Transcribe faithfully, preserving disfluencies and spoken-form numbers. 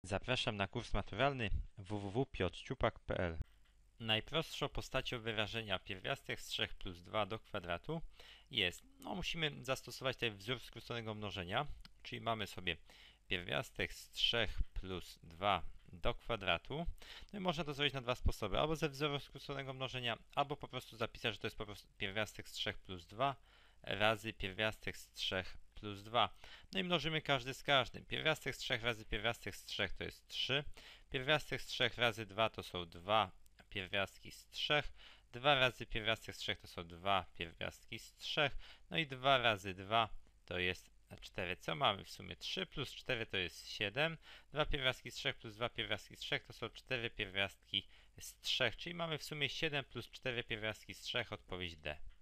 Zapraszam na kurs maturalny w w w kropka piotr ciupak kropka p l. Najprostszą postacią wyrażenia pierwiastek z trzech plus dwa do kwadratu jest, no musimy zastosować tutaj wzór skróconego mnożenia, czyli mamy sobie pierwiastek z trzech plus dwa do kwadratu. No i można to zrobić na dwa sposoby, albo ze wzoru skróconego mnożenia, albo po prostu zapisać, że to jest po prostu pierwiastek z trzech plus dwa razy pierwiastek z trzech plus dwa. No i mnożymy każdy z każdym. Pierwiastek z trzech razy pierwiastek z trzech to jest trzy. Pierwiastek z trzech razy dwa to są dwa pierwiastki z trzech. dwa razy pierwiastek z trzech to są dwa pierwiastki z trzech. No i dwa razy dwa to jest cztery. Co mamy w sumie? trzy plus cztery to jest siedem. dwa pierwiastki z trzech plus dwa pierwiastki z trzech to są cztery pierwiastki z trzech. Czyli mamy w sumie siedem plus cztery pierwiastki z trzech, odpowiedź D.